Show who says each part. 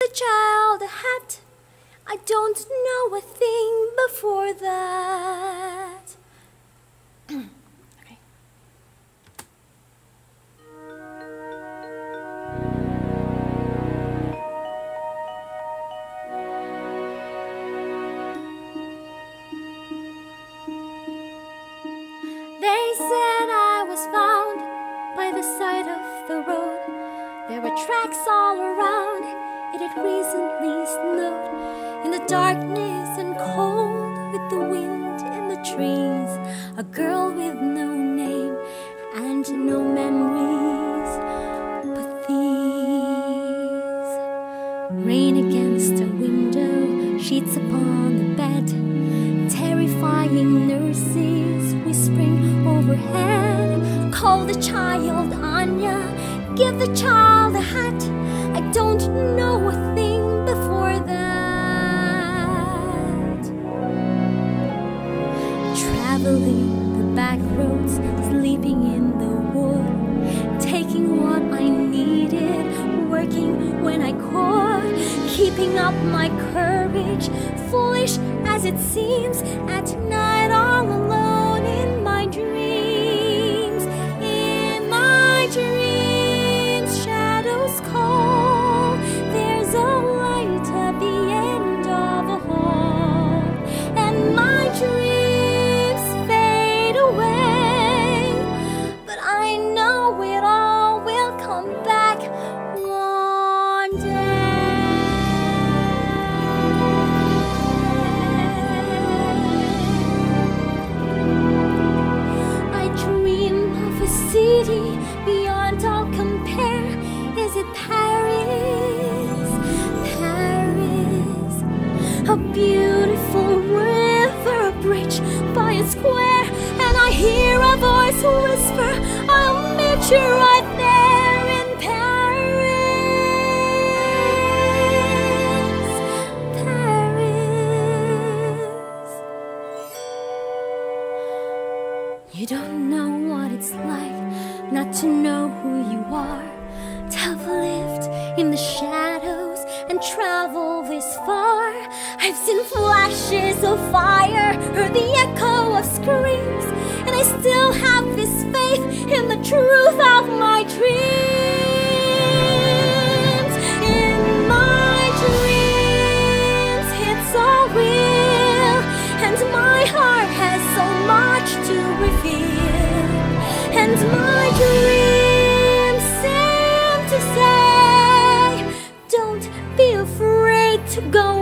Speaker 1: the child a hat. I don't know a thing before that. Okay. They said I was found by the side of the road. There were tracks all around. It had recently snowed. In the darkness and cold, with the wind in the trees, a girl with no name and no memories but these. Rain against a window, sheets upon the bed, terrifying nurses whispering overhead. Call the child Anya, give the child a hat. I don't know a thing before that. Traveling the back roads, sleeping in the wood, taking what I needed, working when I could, keeping up my courage, foolish as it seems, at night all alone in my dreams. In my dreams, shadows call. There's a light at the end of a hall, and my dreams fade away. But I know it all will come back one day. I dream of a city beyond all compare. Is it Paris? Paris. A beautiful river, a bridge by a square, and I hear a voice whisper, I'll meet you right there in Paris. Paris. You don't know what it's like not to know who you are, to have lived in the shadows and travel this far. I've seen flashes of fire, heard the echo of screams, and I still have this faith in the truth of my dreams. In my dreams, it's all real, and my heart has so much to reveal, and my dreams seem to say, don't be afraid to go